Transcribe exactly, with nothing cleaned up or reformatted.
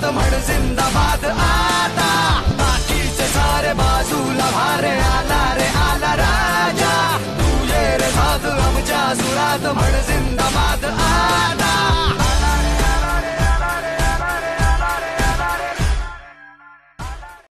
सुरात म्हण जिंदाबाद आता, बाकीचे सारे बाजूला भारे आला रे आला राजा, तू ये रे साथ आमच्या सुरात म्हण जिंदाबाद आता.